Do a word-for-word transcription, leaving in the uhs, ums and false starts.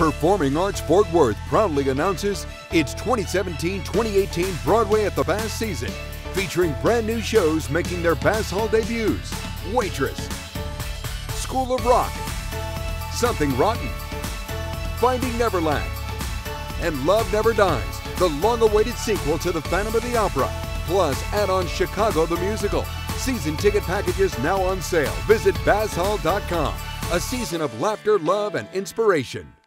Performing Arts Fort Worth proudly announces its twenty seventeen twenty eighteen Broadway at the Bass season, featuring brand new shows making their Bass Hall debuts: Waitress, School of Rock, Something Rotten, Finding Neverland, and Love Never Dies, the long-awaited sequel to The Phantom of the Opera, plus add-on Chicago the Musical. Season ticket packages now on sale. Visit bass hall dot com. A season of laughter, love, and inspiration.